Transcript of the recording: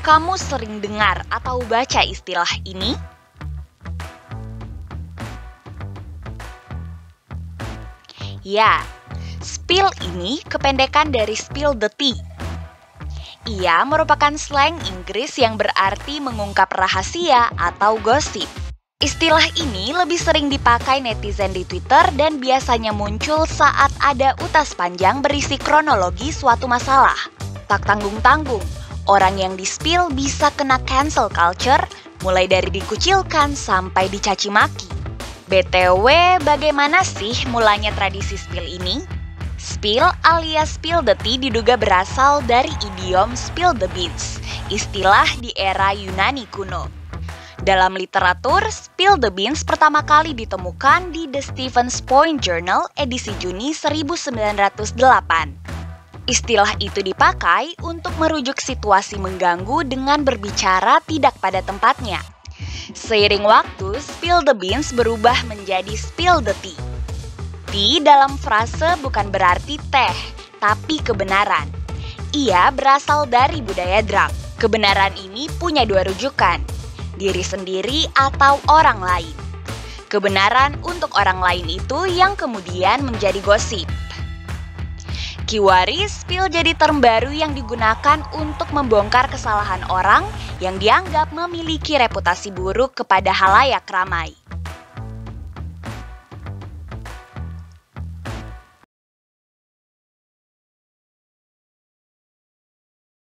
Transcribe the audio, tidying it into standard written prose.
kamu sering dengar atau baca istilah ini? Ya, spill ini kependekan dari spill the tea. Ia merupakan slang Inggris yang berarti mengungkap rahasia atau gosip. Istilah ini lebih sering dipakai netizen di Twitter dan biasanya muncul saat ada utas panjang berisi kronologi suatu masalah. Tak tanggung-tanggung, orang yang di-spill bisa kena cancel culture, mulai dari dikucilkan sampai dicaci maki. BTW, bagaimana sih mulanya tradisi spill ini? Spill alias spill the tea diduga berasal dari idiom spill the beans, istilah di era Yunani kuno. Dalam literatur, spill the beans pertama kali ditemukan di The Stevens Point Journal edisi Juni 1908. Istilah itu dipakai untuk merujuk situasi mengganggu dengan berbicara tidak pada tempatnya. Seiring waktu, spill the beans berubah menjadi spill the tea. Tea dalam frase bukan berarti teh, tapi kebenaran. Ia berasal dari budaya drunk. Kebenaran ini punya dua rujukan, diri sendiri atau orang lain. Kebenaran untuk orang lain itu yang kemudian menjadi gosip. Kiwaris, spill jadi term baru yang digunakan untuk membongkar kesalahan orang yang dianggap memiliki reputasi buruk kepada halayak ramai.